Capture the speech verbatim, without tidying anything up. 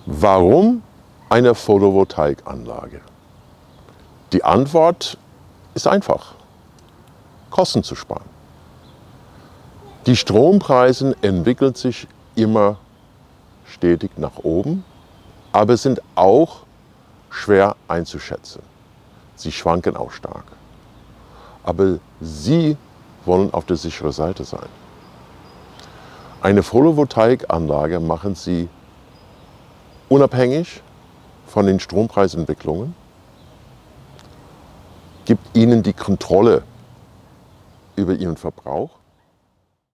Warum eine Photovoltaikanlage? Die Antwort ist einfach: Kosten zu sparen. Die Strompreise entwickeln sich immer stetig nach oben, aber sind auch schwer einzuschätzen. Sie schwanken auch stark. Aber Sie wollen auf der sicheren Seite sein. Eine Photovoltaikanlage machen Sie unabhängig von den Strompreisentwicklungen, gibt Ihnen die Kontrolle über Ihren Verbrauch